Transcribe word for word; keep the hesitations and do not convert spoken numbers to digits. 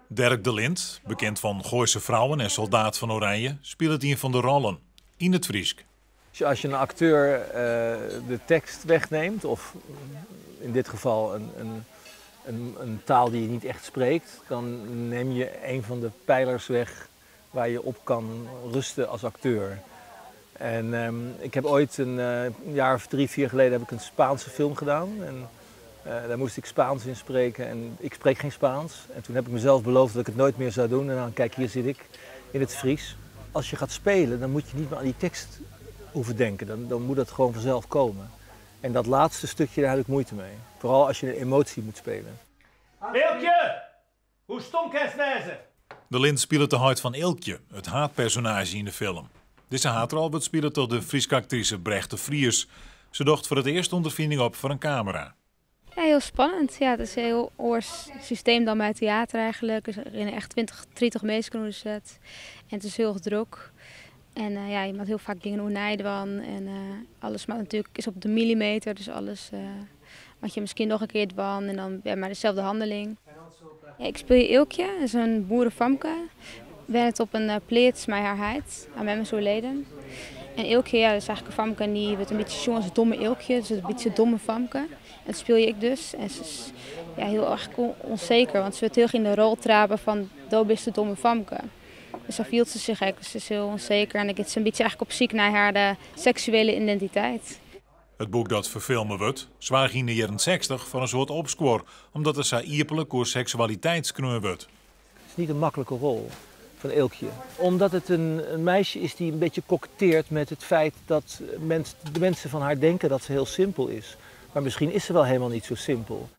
Dirk de Lint, bekend van Gooise Vrouwen en Soldaat van Oranje, speelt een van de rollen in het Friesk. Als je een acteur uh, de tekst wegneemt, of in dit geval een, een, een, een taal die je niet echt spreekt, dan neem je een van de pijlers weg waar je op kan rusten als acteur. En um, ik heb ooit een, uh, een jaar of drie, vier geleden heb ik een Spaanse film gedaan. En, uh, daar moest ik Spaans in spreken en ik spreek geen Spaans. En toen heb ik mezelf beloofd dat ik het nooit meer zou doen. En dan kijk, hier zit ik in het Fries. Als je gaat spelen, dan moet je niet meer aan die tekst hoeven denken. Dan, dan moet dat gewoon vanzelf komen. En dat laatste stukje, daar heb ik moeite mee. Vooral als je een emotie moet spelen. Eelkje! Hoe stom kan het? De Lint speelt de huid van Eelkje, het haatpersonage in de film. Deze haatrol wordt speelt door de Friese actrice Brecht de Vries. Ze docht voor het eerst ondervinding op voor een camera. Ja, heel spannend. Ja, het is een heel oors systeem dan bij theater eigenlijk. Er zijn echt twintig, dertig mensen op zet. En het is heel druk. En uh, ja, je moet heel vaak dingen onijden van. En uh, alles maar natuurlijk is op de millimeter, dus alles uh, wat je misschien nog een keer dwan en dan ja, maar dezelfde handeling. Ja, ik speel Eelkje, dat is een boerenfamke. Ik ben het op een uh, pleert met haar heid, aan mijn zo leden. En Eelkje, ja, dat is eigenlijk een famke die wordt een beetje jongens als domme Eelkje, dus een beetje domme famke. En dat speel je ik dus. En ze is ja, heel erg onzeker, want ze wordt heel erg in de rol trapen van do bist de domme famke. Dus zo viel ze zich eigenlijk, dus ze is heel onzeker en ik is een beetje eigenlijk op zoek naar haar de seksuele identiteit. Het boek dat verfilmen wordt, zwaar in de jaren zestig van een soort opspoor, omdat er zo ierpelijk door seksualiteitsknoeien wordt. Het is niet een makkelijke rol van Eelkje, omdat het een, een meisje is die een beetje koketteert met het feit dat mens, de mensen van haar denken dat ze heel simpel is. Maar misschien is ze wel helemaal niet zo simpel.